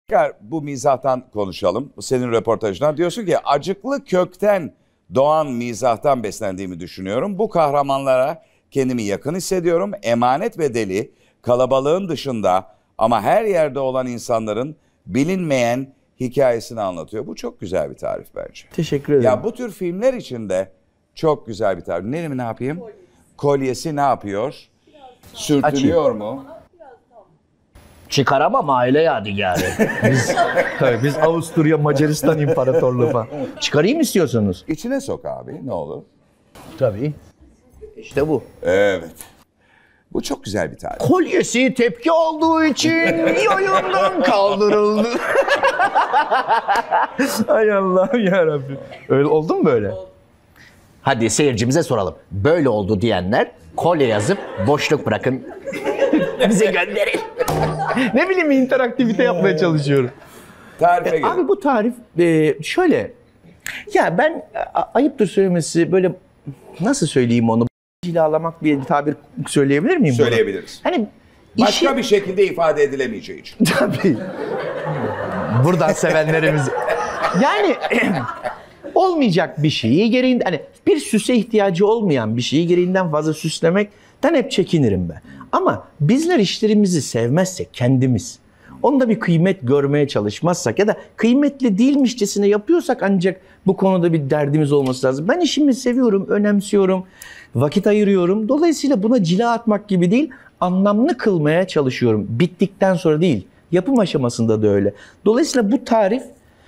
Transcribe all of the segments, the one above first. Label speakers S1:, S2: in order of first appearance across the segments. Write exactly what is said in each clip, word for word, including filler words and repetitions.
S1: Tekrar bu mizahtan konuşalım. Bu senin röportajından. Diyorsun ki acıklı kökten doğan mizahtan beslendiğimi düşünüyorum. Bu kahramanlara kendimi yakın hissediyorum. Emanet ve deli, kalabalığın dışında ama her yerde olan insanların bilinmeyen hikayesini anlatıyor. Bu çok güzel bir tarif bence.
S2: Teşekkür ederim.
S1: Ya bu tür filmler içinde çok güzel bir tarif. Neremi ne yapayım? Kolyesi, Kolyesi ne yapıyor? Sürtülüyor mu?
S2: Çıkaramam aile yadigarı. Biz, tabii biz Avusturya Macaristan İmparatorluğu falan. Çıkarayım istiyorsanız.
S1: İçine sok abi, ne olur.
S2: Tabii. İşte bu.
S1: Evet. Bu çok güzel bir tarif.
S2: Kolyesi tepki olduğu için yayından kaldırıldı. Ay Allah'ım yarabbim. Öyle oldu mu böyle? Hadi seyircimize soralım. Böyle oldu diyenler kolye yazıp boşluk bırakın. Bize gönderin. Ne bileyim interaktivite yapmaya çalışıyorum.
S1: Tarife gelin.
S2: Abi bu tarif e, şöyle. Ya ben a, ayıptır söylemesi böyle nasıl söyleyeyim onu? Cilalamak diye bir tabir söyleyebilir miyim?
S1: Söyleyebiliriz.
S2: Bunu? Hani
S1: başka
S2: işi...
S1: bir şekilde ifade edilemeyeceği için.
S2: Tabii. Buradan sevenlerimiz. Yani olmayacak bir şeyi gereğinden hani bir süse ihtiyacı olmayan bir şeyi gereğinden fazla süslemekten hep çekinirim ben. Ama bizler işlerimizi sevmezsek kendimiz, onda bir kıymet görmeye çalışmazsak ya da kıymetli değilmişçesine yapıyorsak ancak bu konuda bir derdimiz olması lazım. Ben işimi seviyorum, önemsiyorum, vakit ayırıyorum. Dolayısıyla buna cila atmak gibi değil, anlamlı kılmaya çalışıyorum. Bittikten sonra değil, yapım aşamasında da öyle. Dolayısıyla bu tarif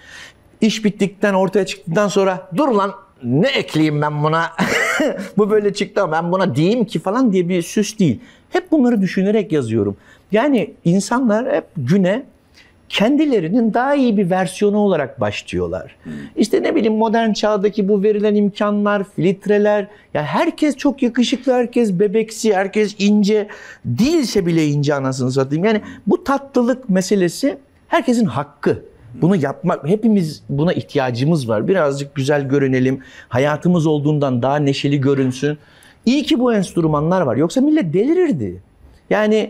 S2: iş bittikten, ortaya çıktıktan sonra dur lan ne ekleyeyim ben buna, bu böyle çıktı ama ben buna diyeyim ki falan diye bir süs değil. Hep bunları düşünerek yazıyorum. Yani insanlar hep güne kendilerinin daha iyi bir versiyonu olarak başlıyorlar. İşte ne bileyim modern çağdaki bu verilen imkanlar, filtreler, ya herkes çok yakışıklı, herkes bebeksi, herkes ince, değilse bile ince anasını satayım. Yani bu tatlılık meselesi herkesin hakkı. Bunu yapmak, hepimiz buna ihtiyacımız var. Birazcık güzel görünelim, hayatımız olduğundan daha neşeli görünsün. İyi ki bu enstrümanlar var. Yoksa millet delirirdi. Yani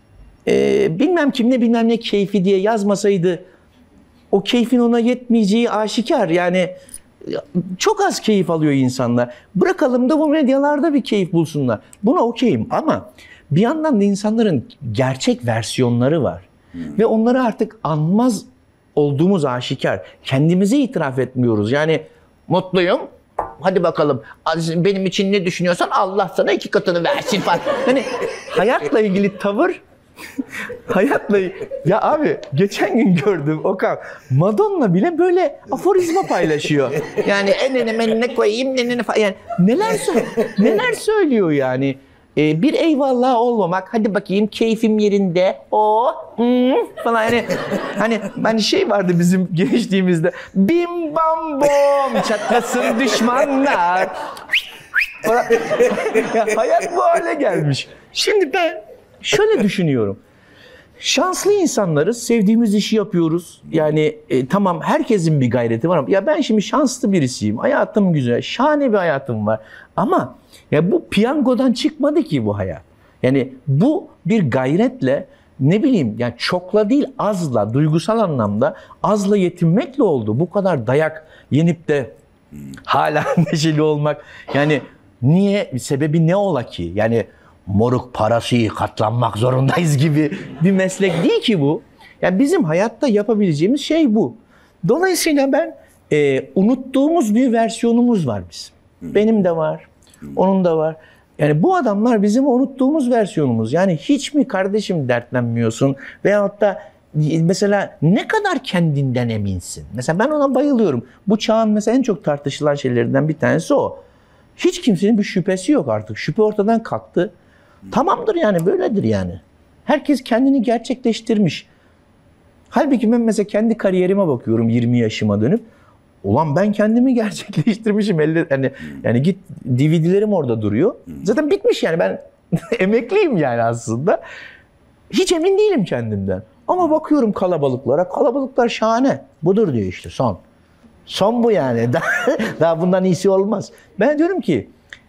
S2: e, bilmem kim ne bilmem ne keyfi diye yazmasaydı o keyfin ona yetmeyeceği aşikar. Yani çok az keyif alıyor insanlar. Bırakalım da bu medyalarda bir keyif bulsunlar. Buna okeyim ama bir yandan da insanların gerçek versiyonları var. Hmm. Ve onları artık anmaz olduğumuz aşikar. Kendimize itiraf etmiyoruz. Yani mutluyum. Hadi bakalım benim için ne düşünüyorsan Allah sana iki katını versin falan. Hani hayatla ilgili tavır hayatla ya abi geçen gün gördüm Okan Madonna bile böyle aforizma paylaşıyor. Yani enine menine koyayım nenine falan. Yani neler neler söylüyor yani. Ee, bir eyvallah olmamak, hadi bakayım keyfim yerinde, o mm, falan yani hani hani şey vardı bizim gençliğimizde, bim bam bom çatlasın düşmanlar falan. Ya, hayat bu hale gelmiş. Şimdi ben şöyle düşünüyorum. Şanslı insanlarız, sevdiğimiz işi yapıyoruz. Yani e, tamam herkesin bir gayreti var ama ya ben şimdi şanslı birisiyim, hayatım güzel, şahane bir hayatım var ama ya bu piyangodan çıkmadı ki bu hayat. Yani bu bir gayretle ne bileyim yani çokla değil azla, duygusal anlamda azla yetinmekle oldu. Bu kadar dayak yenip de hala neşeli olmak yani niye, sebebi ne ola ki? Yani moruk parası katlanmak zorundayız gibi bir meslek değil ki bu. Yani bizim hayatta yapabileceğimiz şey bu. Dolayısıyla ben e, unuttuğumuz bir versiyonumuz var bizim. Benim de var. Onun da var. Yani bu adamlar bizim unuttuğumuz versiyonumuz. Yani hiç mi kardeşim dertlenmiyorsun? Veyahut da mesela ne kadar kendinden eminsin? Mesela ben ona bayılıyorum. Bu çağın mesela en çok tartışılan şeylerinden bir tanesi o. Hiç kimsenin bir şüphesi yok artık. Şüphe ortadan kalktı. Tamamdır yani böyledir yani. Herkes kendini gerçekleştirmiş. Halbuki ben mesela kendi kariyerime bakıyorum yirmi yaşıma dönüp. Ulan ben kendimi gerçekleştirmişim. Elle, yani, yani git D V D'lerim orada duruyor. Zaten bitmiş yani ben emekliyim yani aslında. Hiç emin değilim kendimden. Ama bakıyorum kalabalıklara. Kalabalıklar şahane. Budur diyor işte son. Son bu yani. Daha, daha bundan iyisi olmaz. Ben diyorum ki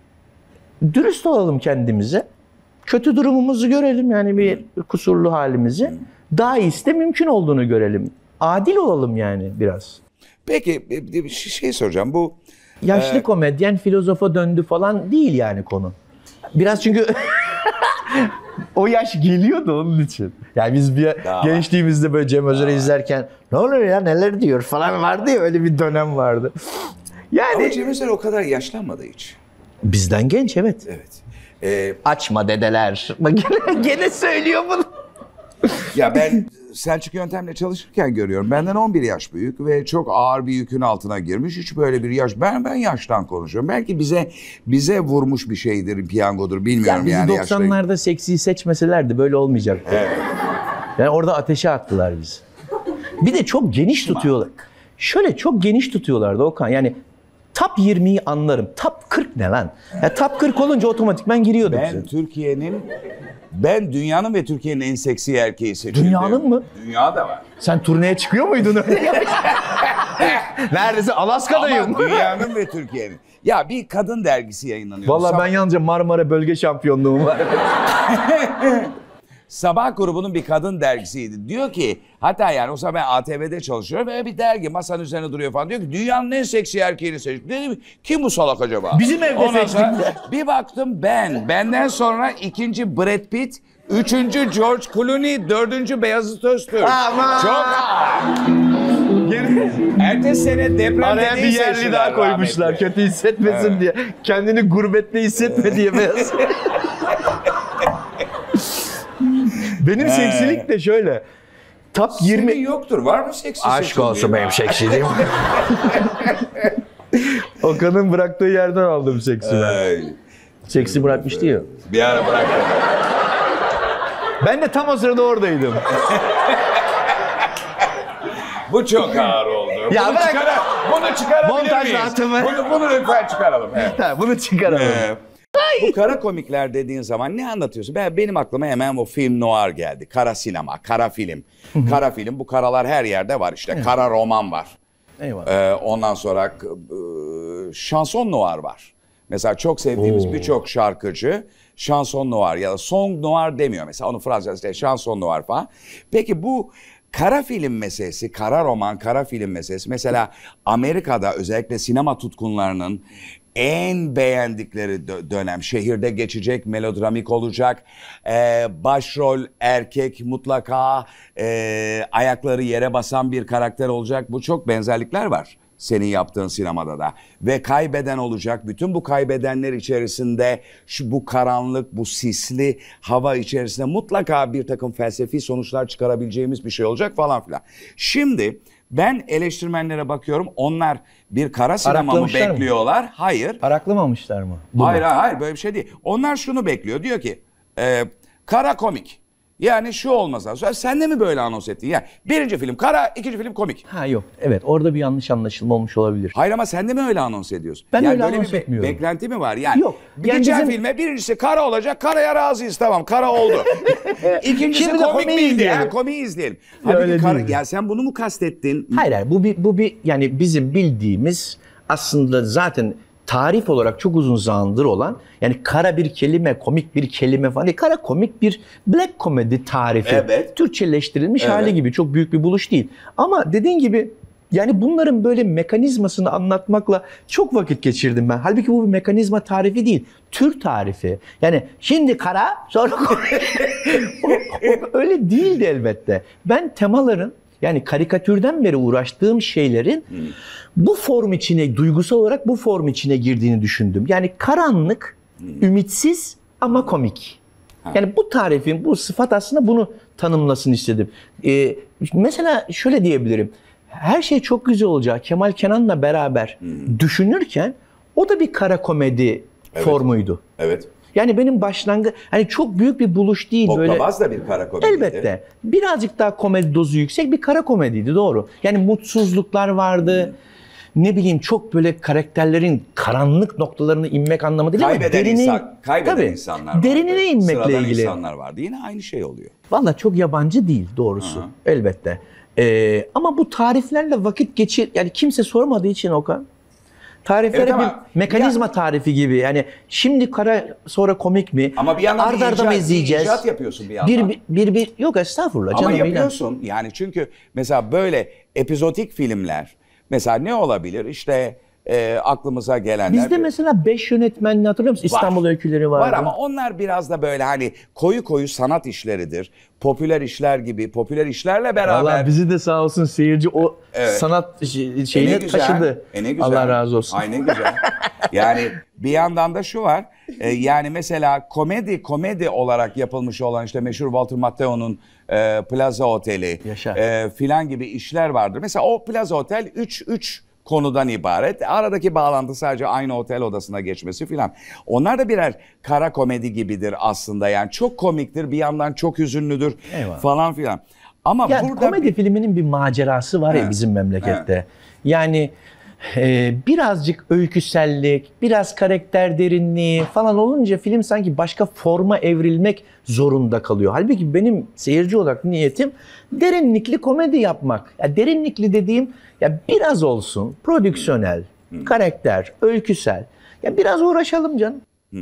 S2: dürüst olalım kendimize. Kötü durumumuzu görelim yani bir kusurlu halimizi. Daha iyisi de mümkün olduğunu görelim. adil olalım yani biraz.
S1: Peki bir şey soracağım. Bu
S2: Yaşlı
S1: Ee,
S2: komedyen filozofa döndü falan değil yani konu. Biraz çünkü o yaş geliyordu onun için. Yani biz bir
S1: Daha
S2: gençliğimizde böyle Cem Özer'i izlerken ne oluyor ya neler diyor falan vardı ya, öyle bir dönem vardı. Yani
S1: ama Cem Özer o kadar yaşlanmadı hiç.
S2: bizden genç, evet.
S1: Evet. Ee,
S2: Açma dedeler. Bak gene, gene söylüyor bunu.
S1: ya ben Selçuk Yöntem'le çalışırken görüyorum. Benden on bir yaş büyük ve çok ağır bir yükün altına girmiş. Hiç böyle bir yaş. Ben ben yaştan konuşuyorum. Belki bize bize vurmuş bir şeydir, piyangodur, bilmiyorum
S2: Ya bizi
S1: yani.
S2: doksanlarda seksi seçmeselerdi böyle olmayacaktı.
S1: Evet.
S2: Yani orada ateşe attılar bizi. Bir de çok geniş tutuyorlar. Şöyle çok geniş tutuyorlardı Okan. Yani top yirmiyi anlarım. Top kırk ne lan? Ya top kırk olunca otomatikman giriyorduk.
S1: Ben Türkiye'nin, ben dünyanın ve Türkiye'nin en seksi erkeği seçildim.
S2: Dünyanın mı?
S1: Dünya da var.
S2: Sen turneye çıkıyor muydun öyle? Neredeyse Alaska'dayım.
S1: Ama dünyanın ve Türkiye'nin. Ya bir kadın dergisi yayınlanıyor.
S2: Vallahi
S1: Sab-
S2: ben yalnızca Marmara bölge şampiyonluğum var.
S1: Sabah grubunun bir kadın dergisiydi. Diyor ki, hatta yani o zaman ben A T V'de çalışıyorum ve bir dergi masanın üzerine duruyor falan. Diyor ki dünyanın en seksi erkeğini seçtim. Dedim kim bu salak acaba?
S2: Bizim evde
S1: Ondan
S2: seçtik.
S1: sonra bir baktım ben. Benden sonra ikinci Brad Pitt, üçüncü George Clooney, dördüncü Beyazıt Öztürk.
S2: Aman!
S1: Çok Ertesi sene depremde
S2: Araya bir
S1: neyi
S2: yerli
S1: seçtiler
S2: daha koymuşlar
S1: rahmetli?
S2: kötü hissetmesin
S1: Evet.
S2: diye. Kendini gurbette hissetme diye beyaz. Benim seksilik de şöyle. Top
S1: yirmi
S2: yirmi...
S1: yoktur. Var mı seksi
S2: Aşk
S1: seçildiği?
S2: olsun benim seksiliğim. Okan'ın bıraktığı yerden aldım seksi ben.
S1: Ay,
S2: Seksi bırakmıştı ya.
S1: bir ara bıraktım.
S2: Ben de tam o sırada oradaydım.
S1: Bu çok ağır oldu.
S2: Ya
S1: bunu,
S2: bırak.
S1: çıkara, bunu çıkarabilir
S2: Montaj
S1: miyiz?
S2: dağıtımı.
S1: Bunu, bunu lütfen çıkaralım. Evet.
S2: Ha, bunu çıkaralım.
S1: Ee, bu kara komikler dediğin zaman ne anlatıyorsun? Ben, benim aklıma hemen o film noir geldi. Kara sinema, kara film. Kara film, bu karalar her yerde var işte. Kara roman var.
S2: Eyvallah.
S1: Ee, ondan sonra e, şanson noir var. Mesela çok sevdiğimiz birçok şarkıcı şanson noir ya da song noir demiyor. Mesela onu Fransızca şanson noir falan. Peki bu kara film meselesi, kara roman, kara film meselesi mesela Amerika'da özellikle sinema tutkunlarının en beğendikleri dö- dönem, şehirde geçecek, melodramik olacak, ee, başrol erkek mutlaka ee, ayakları yere basan bir karakter olacak. Bu çok benzerlikler var senin yaptığın sinemada da. Ve kaybeden olacak. Bütün bu kaybedenler içerisinde şu bu karanlık, bu sisli hava içerisinde mutlaka bir takım felsefi sonuçlar çıkarabileceğimiz bir şey olacak falan filan. Şimdi ben eleştirmenlere bakıyorum. Onlar bir kara sinema mı
S2: Araklamışlar mı?
S1: bekliyorlar? Hayır.
S2: Araklamamışlar mı? Bu
S1: Hayır
S2: mu?
S1: hayır böyle bir şey değil. Onlar şunu bekliyor. Diyor ki e, kara komik. Yani şu olmaz lazım. Sen de mi böyle anons ettin? Yani birinci film kara, ikinci film komik.
S2: Ha yok. Evet, orada bir yanlış anlaşılma olmuş olabilir.
S1: Hayır ama sen de mi öyle anons ediyorsun?
S2: Ben
S1: yani
S2: öyle
S1: böyle
S2: anons
S1: bir be-
S2: etmiyorum.
S1: beklenti mi var? Yani
S2: Yok.
S1: Bir
S2: Yani
S1: gideceğin
S2: bizim-
S1: filme birincisi kara olacak. Karaya razıyız tamam. Kara oldu. İkincisi
S2: Şimdi de
S1: komik
S2: komiği
S1: miydi?
S2: izleyelim.
S1: Ha, komiği izleyelim.
S2: Ya
S1: Halbuki
S2: öyle
S1: kara-
S2: değil.
S1: ya sen bunu mu kastettin?
S2: Hayır hayır, bu bir, bu bir yani bizim bildiğimiz aslında zaten tarif olarak çok uzun zamandır olan, yani kara bir kelime, komik bir kelime falan değil. Kara komik bir black comedy tarifi.
S1: Evet.
S2: Türkçeleştirilmiş
S1: Evet.
S2: hali gibi, çok büyük bir buluş değil. Ama dediğin gibi yani bunların böyle mekanizmasını anlatmakla çok vakit geçirdim ben. Halbuki bu bir mekanizma tarifi değil. Tür tarifi. Yani şimdi kara sonra o, o, öyle değildi elbette. Ben temaların, yani karikatürden beri uğraştığım şeylerin hmm. bu form içine, duygusal olarak bu form içine girdiğini düşündüm. Yani karanlık, hmm. ümitsiz ama komik. Ha. Yani bu tarifin, bu sıfat aslında bunu tanımlasın istedim. Ee, mesela şöyle diyebilirim. Her şey çok güzel olacak. Kemal Kenan'la beraber hmm. düşünürken o da bir kara komedi evet. formuydu.
S1: Evet.
S2: Yani benim başlangıç, hani çok büyük bir buluş değil.
S1: Oklamaz
S2: böyle.
S1: da bir kara komediydi.
S2: Elbette. Birazcık daha komedi dozu yüksek bir kara komediydi, doğru. Yani mutsuzluklar vardı. Hmm. Ne bileyim, çok böyle karakterlerin karanlık noktalarına inmek anlamı değil
S1: kaybeden
S2: ama derinin,
S1: insan, kaybeden
S2: tabii,
S1: insanlar vardı.
S2: Derinine inmekle
S1: Sıradan
S2: ilgili.
S1: insanlar vardı. Yine aynı şey oluyor.
S2: Vallahi çok yabancı değil doğrusu. Hı-hı. Elbette. Ee, ama bu tariflerle vakit geçir, yani kimse sormadığı için Okan, Tarifleri
S1: Evet ama
S2: bir mekanizma tarifi gibi. Yani şimdi kara sonra komik mi?
S1: Ama bir yandan
S2: Arda
S1: bir
S2: arda
S1: icat,
S2: mı izleyeceğiz?
S1: bir icat yapıyorsun bir yandan.
S2: Bir, bir, bir, yok estağfurullah
S1: Ama
S2: canım.
S1: yapıyorsun yani çünkü mesela böyle epizodik filmler mesela ne olabilir işte e, aklımıza gelenler.
S2: Bizde mesela beş yönetmenini hatırlıyor musun? İstanbul Öyküleri vardı.
S1: Var ama onlar biraz da böyle hani koyu koyu sanat işleridir. Popüler işler gibi popüler işlerle beraber.
S2: Allah bizi de sağ olsun seyirci o
S1: Evet.
S2: sanat şey-
S1: E ne
S2: şeyini
S1: güzel,
S2: taşıdı.
S1: e ne güzel.
S2: Allah razı olsun.
S1: Ay ne güzel. Yani bir yandan da şu var. e, yani mesela komedi komedi olarak yapılmış olan işte meşhur Walter Matteo'nun e, Plaza Oteli
S2: Yaşa.
S1: e, filan gibi işler vardır. Mesela o Plaza Otel üç üç konudan ibaret. Aradaki bağlantı sadece aynı otel odasına geçmesi filan. Onlar da birer kara komedi gibidir aslında. Yani çok komiktir, bir yandan çok hüzünlüdür
S2: Eyvallah.
S1: falan filan. Ama
S2: Yani
S1: burada
S2: komedi
S1: bir-
S2: filminin bir macerası var ya
S1: He.
S2: bizim memlekette. Yani e, birazcık öyküsellik, biraz karakter derinliği falan olunca film sanki başka forma evrilmek zorunda kalıyor. Halbuki benim seyirci olarak niyetim derinlikli komedi yapmak. Ya derinlikli dediğim ya biraz olsun prodüksiyonel, karakter, öyküsel. Ya biraz uğraşalım canım.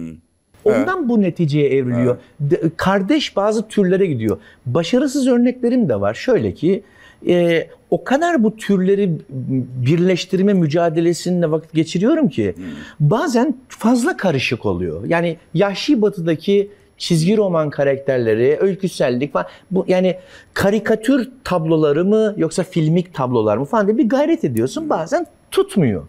S2: Ondan bu neticeye evriliyor. De- kardeş bazı türlere gidiyor. Başarısız örneklerim de var. Şöyle ki e, o kadar bu türleri birleştirme mücadelesinde vakit geçiriyorum ki bazen fazla karışık oluyor. Yani Yahşi Batı'daki çizgi roman karakterleri, öyküsellik falan bu yani karikatür tabloları mı yoksa filmik tablolar mı falan diye bir gayret ediyorsun. Bazen tutmuyor.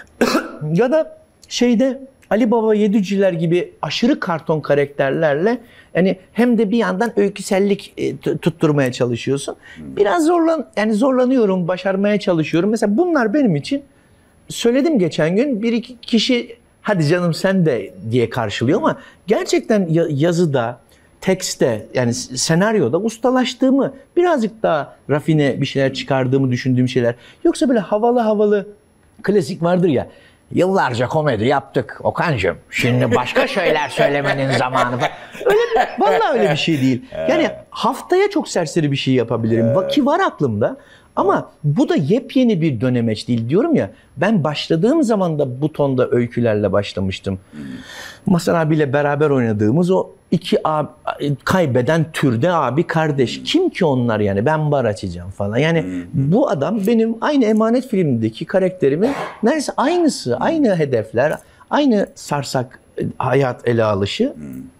S2: Ya da şeyde Ali Baba Yediciler gibi aşırı karton karakterlerle yani hem de bir yandan öyküsellik e, t- tutturmaya çalışıyorsun. Biraz zorlan yani zorlanıyorum, başarmaya çalışıyorum. Mesela bunlar benim için söyledim geçen gün bir iki kişi hadi canım sen de diye karşılıyor ama gerçekten ya- yazıda, tekste yani s- senaryoda ustalaştığımı, birazcık daha rafine bir şeyler çıkardığımı düşündüğüm şeyler. Yoksa böyle havalı havalı klasik vardır ya. Yıllarca komedi yaptık Okan'cığım. Şimdi başka şeyler söylemenin zamanı. falan. Öyle bir, vallahi öyle bir şey değil. Yani haftaya çok serseri bir şey yapabilirim. Vaki var aklımda. Ama bu da yepyeni bir dönemeç değil diyorum ya. Ben başladığım zaman da bu tonda öykülerle başlamıştım. Masar abiyle beraber oynadığımız o iki abi, kaybeden türde abi kardeş. Kim ki onlar yani? Ben bar açacağım falan. Yani bu adam benim aynı Emanet filmindeki karakterimin neredeyse aynısı. Aynı hedefler, aynı sarsak hayat ele alışı.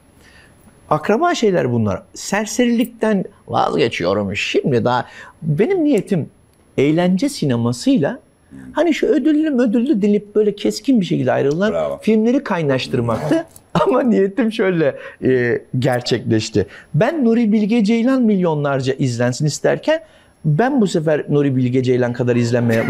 S2: Akraba şeyler bunlar. Serserilikten vazgeçiyorum şimdi daha. Benim niyetim eğlence sinemasıyla hani şu ödüllü ödüllü dilip böyle keskin bir şekilde ayrılan
S1: Bravo.
S2: filmleri kaynaştırmaktı. Ama niyetim şöyle e, gerçekleşti. Ben Nuri Bilge Ceylan milyonlarca izlensin isterken ben bu sefer Nuri Bilge Ceylan kadar izlenmeye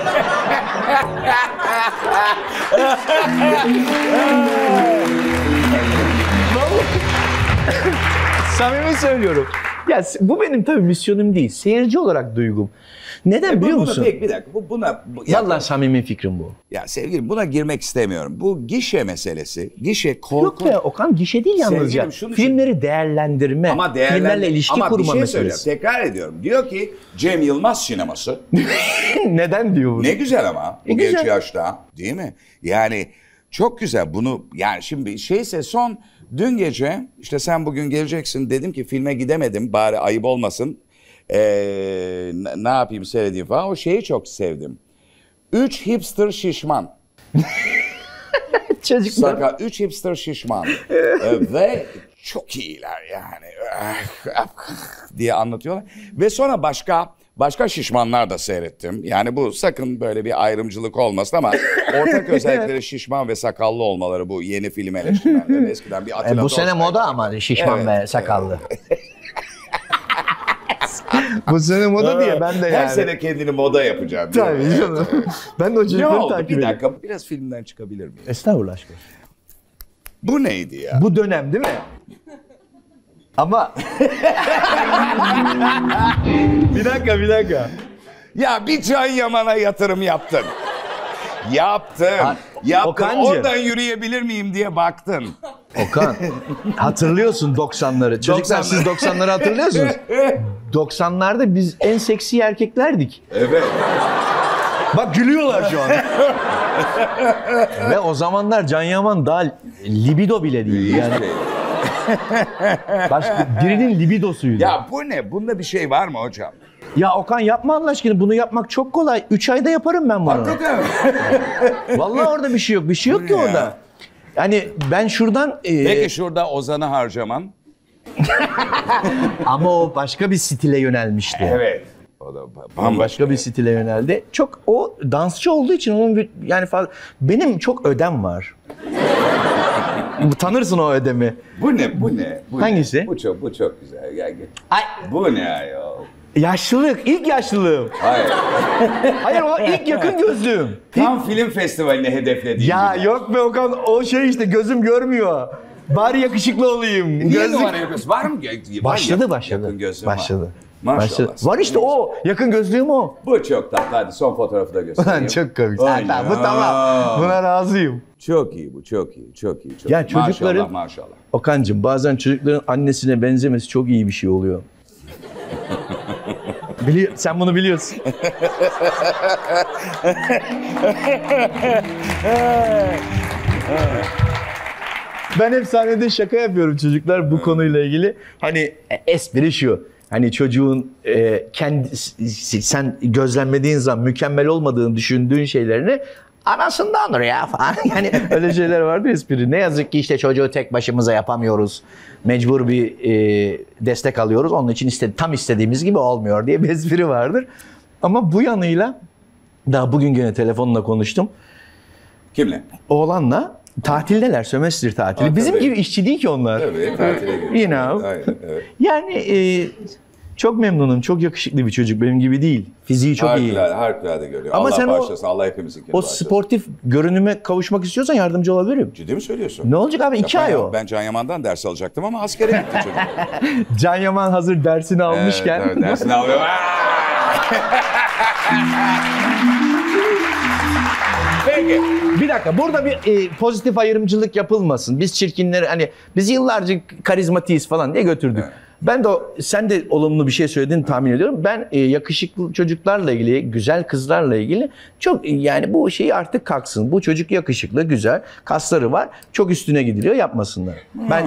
S2: Samimi söylüyorum. Ya bu benim tabii misyonum değil. Seyirci olarak duygum. Neden biliyor
S1: Buna
S2: musun?
S1: pek bir dakika. Bu, buna bu- ya,
S2: Vallahi samimi fikrim bu.
S1: ya sevgilim buna girmek istemiyorum. Bu gişe meselesi. Gişe korku.
S2: Yok be Okan gişe değil yalnızca.
S1: Sevgilim, şunu-
S2: Filmleri değerlendirme,
S1: Ama değerlendir-
S2: filmlerle ilişki
S1: ama
S2: kurma
S1: bir şey
S2: meselesi.
S1: söyleyeyim. Tekrar ediyorum. Diyor ki Cem Yılmaz sineması.
S2: Neden diyor bunu?
S1: Ne güzel ama bu
S2: E,
S1: genç
S2: güzel.
S1: yaşta değil mi? Yani çok güzel bunu yani şimdi şeyse son dün gece işte sen bugün geleceksin dedim ki filme gidemedim bari ayıp olmasın. Ee, ne, ne yapayım seyredeyim falan o şeyi çok sevdim. Üç hipster şişman.
S2: Çocuklar.
S1: Saka üç hipster şişman. Ee, ve çok iyiler yani diye anlatıyorlar. Ve sonra başka başka şişmanlar da seyrettim. Yani bu sakın böyle bir ayrımcılık olmasın ama ortak özellikleri şişman ve sakallı olmaları bu yeni film eleştirmenleri. Eskiden bir Atilla
S2: E, bu sene
S1: Dorsay-
S2: moda ama şişman
S1: Evet,
S2: ve sakallı. Bu sene moda diye ben de yani.
S1: Her sene kendini moda yapacağım. değil mi?
S2: Tabii canım. Ben de o
S1: Ne
S2: çocukları
S1: oldu?
S2: takip
S1: Bir
S2: ediyorum.
S1: dakika biraz filmden çıkabilir miyim?
S2: Estağfurullah aşkım.
S1: Bu neydi ya?
S2: Bu dönem değil mi? Ama bir dakika bir dakika.
S1: Ya bir Can Yaman'a yatırım yaptın. Yaptın. Yaptın.
S2: Okancığım.
S1: Oradan yürüyebilir miyim diye baktın.
S2: Okan hatırlıyorsun doksanları. Çocuklar
S1: doksanları.
S2: siz doksanları hatırlıyorsunuz. doksanlarda biz en seksi erkeklerdik.
S1: Evet.
S2: Bak gülüyorlar şu an. Ve o zamanlar Can Yaman daha libido bile değil yani. Başka birinin libidosuydu. Ya.
S1: Ya bu ne? Bunda bir şey var mı hocam?
S2: ya Okan yapma Allah aşkına, bunu yapmak çok kolay. Üç ayda yaparım ben bunu.
S1: Hakikaten mi?
S2: Vallahi orada bir şey yok. Bir şey yok ki
S1: ne ya?
S2: orada. Yani ben şuradan... e,
S1: Peki şurada Ozan'ı harcaman.
S2: ama o başka bir stile yönelmişti.
S1: Evet. O da
S2: Ama başka bir stile yöneldi. Çok o dansçı olduğu için onun bir, yani fazla, benim çok ödem var. Tanırsın o ödemi.
S1: Bu ne? Bu ne? Bu
S2: Hangisi?
S1: Ne? Bu çok bu çok güzel. Gel gel.
S2: Ay,
S1: Bu ne ayol?
S2: yaşlılık, ilk yaşlılığım.
S1: Hayır.
S2: Hayır, o ilk yakın gözlüğüm.
S1: Tam film festivaline hedeflediğim
S2: Ya
S1: gibi.
S2: yok be Okan, o şey işte gözüm görmüyor. Bari yakışıklı olayım.
S1: Niye
S2: Gözlük...
S1: numara yapıyorsun? Var mı? Var
S2: Başladı
S1: yakın-
S2: başladı.
S1: Yakın gözlüğün var.
S2: başladı.
S1: Maşallah.
S2: Başladı. Var işte o. Yakın gözlüğüm o.
S1: Bu çok tatlı. Hadi son fotoğrafı da göstereyim.
S2: Lan çok komik.
S1: Aynen.
S2: Ha, bu tamam. Buna razıyım.
S1: Çok iyi bu. Çok iyi. Çok iyi. Çok
S2: Ya
S1: iyi.
S2: çocukların-
S1: Maşallah maşallah.
S2: Okan'cığım bazen çocukların annesine benzemesi çok iyi bir şey oluyor. Bili sen bunu biliyorsun. Ben hep sahnede şaka yapıyorum çocuklar bu konuyla ilgili. Hani e, espri şu. Hani çocuğun e, kendi sen gözlemlediğin zaman mükemmel olmadığını düşündüğün şeylerini anasındandır ya falan. Yani öyle şeyler vardı espri. Ne yazık ki işte çocuğu tek başımıza yapamıyoruz. Mecbur bir e, destek alıyoruz. Onun için iste, tam istediğimiz gibi olmuyor diye bir espri vardır. Ama bu yanıyla daha bugün gene telefonla konuştum.
S1: Kimle?
S2: Oğlanla tatildeler, sömestr tatili.
S1: Ha,
S2: Bizim
S1: tabii.
S2: gibi işçi değil ki onlar.
S1: Tabii. Tatile gidiyor.
S2: You know.
S1: Aynen, evet.
S2: Yani e, çok memnunum. Çok yakışıklı bir çocuk. Benim gibi değil. Fiziği çok iyi.
S1: Harikulade, harikulade görüyor.
S2: Ama
S1: Allah
S2: sen o-
S1: bağışlasın. Allah hepimizinkini
S2: O
S1: bağışlasın.
S2: sportif görünüme kavuşmak istiyorsan yardımcı olabilirim.
S1: Ciddi mi söylüyorsun?
S2: Ne olacak abi? İki
S1: Yapma
S2: ay
S1: ya.
S2: o.
S1: Ben Can Yaman'dan ders alacaktım ama askere gitti çocuk.
S2: Can Yaman hazır dersini almışken.
S1: Evet, evet, dersini alıyor. Peki.
S2: Bir dakika, burada bir e, pozitif ayrımcılık yapılmasın. Biz çirkinleri hani biz yıllarca karizmatiyiz falan diye götürdük.
S1: Evet.
S2: Ben de o, sen de olumlu bir şey söylediğini tahmin ediyorum. Ben e, yakışıklı çocuklarla ilgili, güzel kızlarla ilgili çok yani bu şey artık kalksın. Bu çocuk yakışıklı, güzel, kasları var. Çok üstüne gidiliyor, yapmasınlar. Ben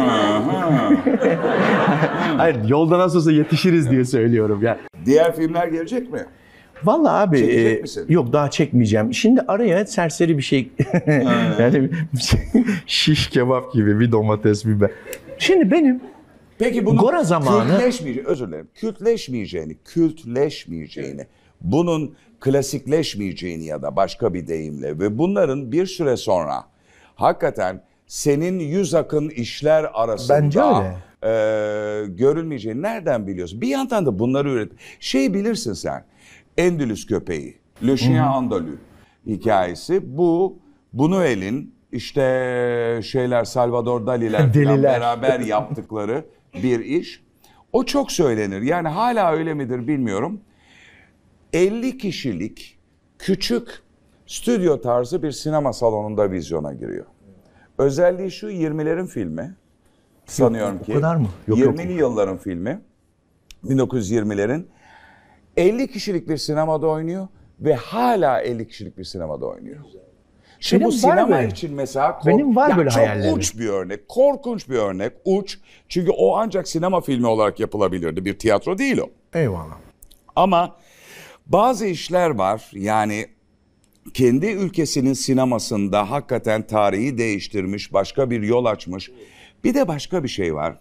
S2: hayır, yolda nasıl olsa yetişiriz diye söylüyorum ya.
S1: Diğer filmler gelecek mi?
S2: Vallahi abi
S1: Çekecek
S2: e,
S1: misin?
S2: yok daha çekmeyeceğim. Şimdi araya serseri bir şey yani şiş kebap gibi bir domates biber. Şimdi benim
S1: Peki bunun
S2: Gora zamanı-
S1: kültleşmeyeceğini, özür dilerim, kültleşmeyeceğini, kültleşmeyeceğini, bunun klasikleşmeyeceğini ya da başka bir deyimle ve bunların bir süre sonra hakikaten senin yüz akın işler arasında
S2: Bence öyle.
S1: e, görülmeyeceğini nereden biliyorsun? Bir yandan da bunları üret. Şey bilirsin sen, Endülüs köpeği, Le Chien Andalou hikayesi. Bu Buñuel'in işte şeyler Salvador Dali'ler falan
S2: Deliler.
S1: beraber yaptıkları bir iş. O çok söylenir. Yani hala öyle midir bilmiyorum. elli kişilik küçük stüdyo tarzı bir sinema salonunda vizyona giriyor. Özelliği şu, yirmilerin filmi. Sanıyorum
S2: o
S1: ki.
S2: kadar mı? Yok, yok.
S1: yirmili yılların filmi. bin dokuz yüz yirmilerin. elli kişilik bir sinemada oynuyor ve hala elli kişilik bir sinemada oynuyor. Şimdi
S2: Benim
S1: bu
S2: var
S1: sinema
S2: böyle.
S1: için mesela kork-
S2: Benim var
S1: ya
S2: böyle
S1: çok
S2: hayallerim.
S1: uç bir örnek, korkunç bir örnek, uç. Çünkü o ancak sinema filmi olarak yapılabilirdi. Bir tiyatro değil o.
S2: eyvallah.
S1: Ama bazı işler var, yani kendi ülkesinin sinemasında hakikaten tarihi değiştirmiş, başka bir yol açmış. Bir de başka bir şey var.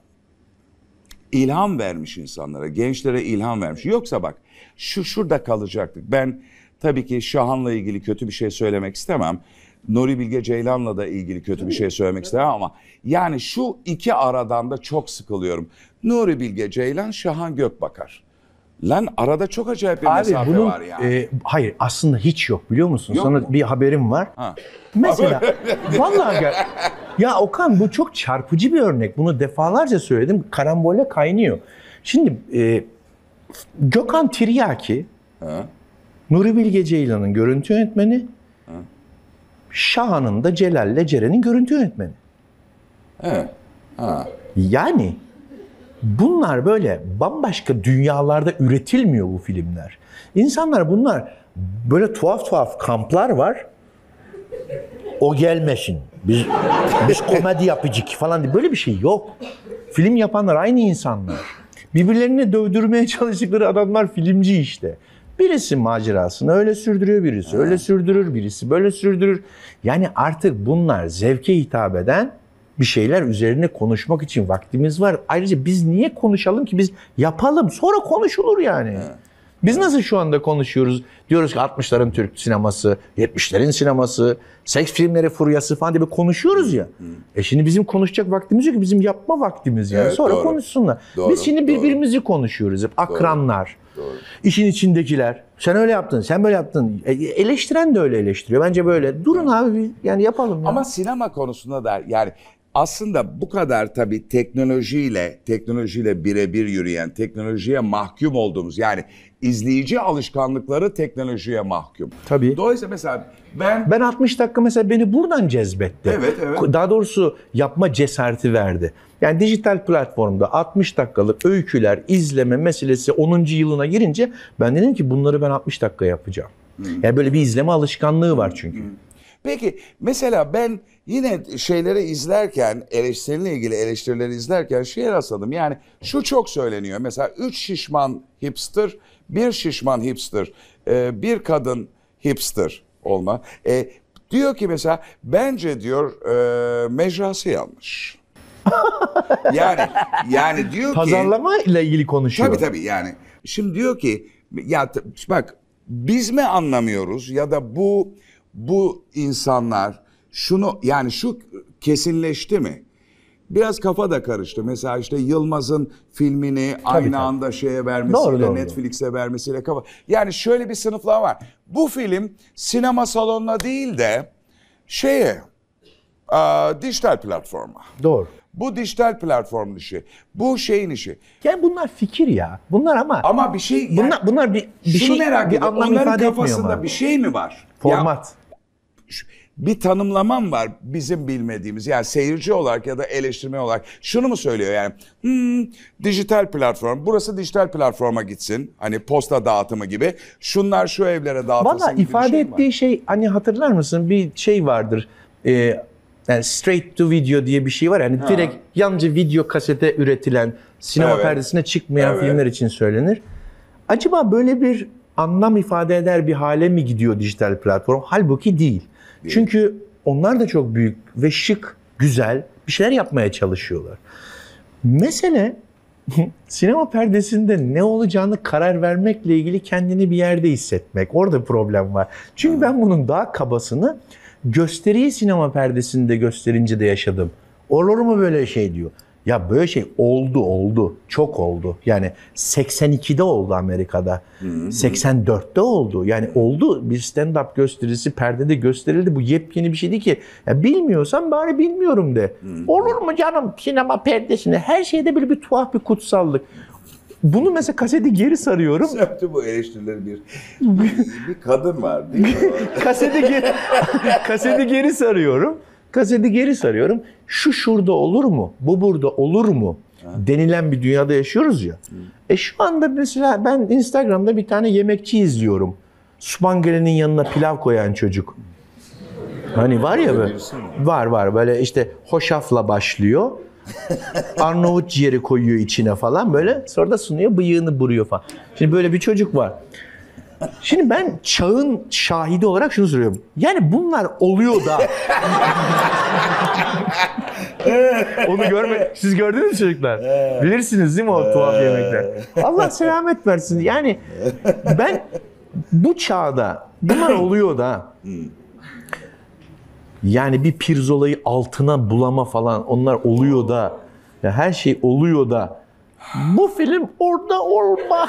S1: İlham vermiş insanlara, gençlere ilham vermiş. Yoksa bak, şu şurada kalacaktık. Ben tabii ki Şahan'la ilgili kötü bir şey söylemek istemem. Nuri Bilge Ceylan'la da ilgili kötü bir şey söylemek istemem ama yani şu iki aradan da çok sıkılıyorum. Nuri Bilge Ceylan, Şahan Gökbakar. Lan arada çok acayip bir
S2: Abi
S1: mesafe
S2: bunun
S1: var yani.
S2: e, hayır aslında hiç yok biliyor musun?
S1: Yok
S2: Sana
S1: mu?
S2: bir haberim var.
S1: Ha.
S2: Mesela vallahi gel. Ya Okan bu çok çarpıcı bir örnek. Bunu defalarca söyledim. Karambole kaynıyor. Şimdi e, Gökhan Tiryaki,
S1: Ha.
S2: Nuri Bilge Ceylan'ın görüntü yönetmeni, Şahan'ın da Celal'le Ceren'in görüntü yönetmeni.
S1: Evet. Ha.
S2: Yani bunlar böyle bambaşka dünyalarda üretilmiyor bu filmler. İnsanlar bunlar böyle tuhaf tuhaf kamplar var. O gelmesin. Biz biz komedi yapıcık falan diye böyle bir şey yok. Film yapanlar aynı insanlar. Birbirlerini dövdürmeye çalıştıkları adamlar filmci işte. Birisi macerasını öyle sürdürüyor, birisi öyle sürdürür, birisi böyle sürdürür. Yani artık bunlar zevke hitap eden bir şeyler üzerine konuşmak için vaktimiz var. Ayrıca biz niye konuşalım ki? Biz yapalım, sonra konuşulur yani. Biz nasıl şu anda konuşuyoruz? Diyoruz ki altmışların Türk sineması, yetmişlerin sineması, seks filmleri furyası falan diye konuşuyoruz ya. Hı. E şimdi bizim konuşacak vaktimiz yok ki, bizim yapma vaktimiz yani. Evet, sonra doğru. Konuşsunlar. Doğru, Biz şimdi birbirimizi doğru. konuşuyoruz hep. Akranlar, doğru. Doğru. işin içindekiler. Sen öyle yaptın, sen böyle yaptın. E, eleştiren de öyle eleştiriyor. Bence böyle. Durun abi yani yapalım. Ya.
S1: Ama sinema konusunda da yani aslında bu kadar tabii teknolojiyle, teknolojiyle birebir yürüyen, teknolojiye mahkum olduğumuz yani izleyici alışkanlıkları teknolojiye mahkum.
S2: Tabii.
S1: Dolayısıyla mesela ben...
S2: Ben altmış dakika mesela beni buradan cezbetti.
S1: Evet, evet.
S2: Daha doğrusu yapma cesareti verdi. Yani dijital platformda altmış dakikalık öyküler, izleme meselesi onuncu yılına girince ben dedim ki bunları ben altmış dakika yapacağım. Hmm. Yani böyle bir izleme alışkanlığı var çünkü. Hmm.
S1: Peki mesela ben yine şeyleri izlerken, eleştiriyle ilgili eleştirileri izlerken şeye rastladım. Yani şu çok söyleniyor. Mesela üç şişman hipster, bir şişman hipster, bir kadın hipster olma. E, diyor ki mesela bence diyor e, mecrası yanlış. yani yani diyor ki
S2: pazarlama ile ilgili konuşuyor.
S1: Tabii tabii yani. Şimdi diyor ki ya bak biz mi anlamıyoruz ya da bu bu insanlar şunu yani şu kesinleşti mi? Biraz kafa da karıştı. Mesela işte Yılmaz'ın filmini tabii, aynı tabii. anda şeye vermesiyle, doğru, doğru, Netflix'e vermesiyle kafa. Yani şöyle bir sınıflama var. Bu film sinema salonuna değil de şeye, a, dijital platforma.
S2: Doğru.
S1: Bu dijital platformun işi. Bu şeyin işi.
S2: Yani bunlar fikir ya. Bunlar ama
S1: ama bir şey yani,
S2: bunlar bunlar bir bir
S1: şunu
S2: şey
S1: merak
S2: bir
S1: anlam
S2: ifade etmiyor
S1: kafasında
S2: mu?
S1: Bir şey mi var?
S2: Format.
S1: Ya, bir tanımlamam var bizim bilmediğimiz yani seyirci olarak ya da eleştirmen olarak şunu mu söylüyor yani hmm, dijital platform burası dijital platforma gitsin hani posta dağıtımı gibi şunlar şu evlere dağıtılsın.
S2: Valla ifade şey ettiği şey hani hatırlar mısın bir şey vardır ee, yani straight to video diye bir şey var yani ha. direkt yalnızca video kasete üretilen sinema evet. perdesine çıkmayan evet. filmler için söylenir. Acaba böyle bir anlam ifade eder bir hale mi gidiyor dijital platform? Halbuki değil. Çünkü onlar da çok büyük ve şık, güzel bir şeyler yapmaya çalışıyorlar. Mesele sinema perdesinde ne olacağını karar vermekle ilgili kendini bir yerde hissetmek. Orada problem var. Çünkü ben bunun daha kabasını gösteriyi sinema perdesinde gösterince de yaşadım. Olur mu böyle şey diyor. Ya böyle şey oldu oldu. Çok oldu. Yani seksen ikide oldu Amerika'da. Hı hı. seksen dörtte oldu. Yani oldu. Bir stand-up gösterisi perdede gösterildi. Bu yepyeni bir şey değil ki. Ya bilmiyorsan bari bilmiyorum de. Hı hı. Olur mu canım sinema perdesinde? Her şeyde böyle bir tuhaf bir kutsallık. Bunu mesela kaseti geri sarıyorum.
S1: Söptü bu eleştirileri bir, bir, bir kadın var değil mi?
S2: kaseti, geri, kaseti geri sarıyorum. Kaseti geri sarıyorum. Şu şurada olur mu? Bu burada olur mu? Ha. Denilen bir dünyada yaşıyoruz ya. Hı. E şu anda mesela ben Instagram'da bir tane yemekçi izliyorum. Spangele'nin yanına pilav koyan çocuk. Hani var ya böyle. Var var böyle işte hoşafla başlıyor. Arnavut ciğeri koyuyor içine falan böyle. Sonra da sunuyor bıyığını buruyor falan. Şimdi böyle bir çocuk var. Şimdi ben çağın şahidi olarak şunu soruyorum. Yani bunlar oluyor da. Onu görme. Siz gördünüz mü çocuklar? Bilirsiniz değil mi o tuhaf yemekler? Allah selamet versin. Yani ben bu çağda bunlar oluyor da. Yani bir pirzolayı altına bulama falan onlar oluyor da. Ya her şey oluyor da. Bu film orada olmaz.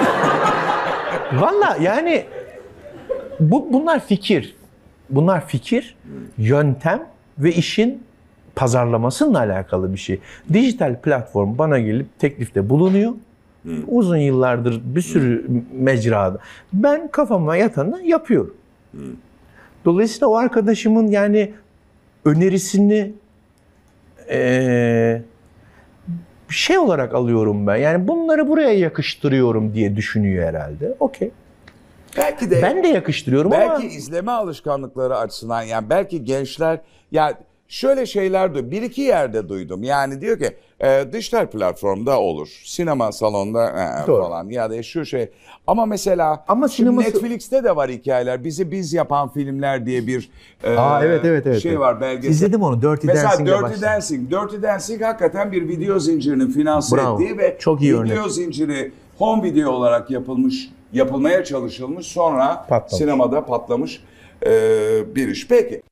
S2: Valla yani bu bunlar fikir. Bunlar fikir, yöntem ve işin pazarlamasıyla alakalı bir şey. Dijital platform bana gelip teklifte bulunuyor. Hı. Uzun yıllardır bir sürü Hı. mecrada. Ben kafama yatanı yapıyorum. Hı. Dolayısıyla o arkadaşımın yani önerisini ee, şey olarak alıyorum ben. Yani bunları buraya yakıştırıyorum diye düşünüyor herhalde. Okey.
S1: Belki de
S2: Ben de yakıştırıyorum
S1: belki
S2: ama
S1: izleme alışkanlıkları açısından, yani belki gençler, ya şöyle şeyler duydum. Bir iki yerde duydum. Yani diyor ki e, dijital platformda olur. Sinema salonda e,
S2: Doğru.
S1: falan ya da şu şey. Ama mesela
S2: Ama
S1: şimdi
S2: sineması-
S1: Netflix'te de var hikayeler. Bizi biz yapan filmler diye bir e,
S2: Aa, evet, evet, evet,
S1: şey
S2: evet.
S1: var, belgesel.
S2: İzledim onu, Dirty
S1: Mesela
S2: Dancing'le
S1: Dirty
S2: başladım.
S1: Dancing. Dirty Dancing hakikaten bir video zincirinin finanse
S2: Bravo.
S1: ettiği ve
S2: Çok iyi
S1: video
S2: örnek.
S1: zinciri home video olarak yapılmış, yapılmaya çalışılmış, sonra
S2: Patlamış.
S1: sinemada patlamış e, bir iş. Peki.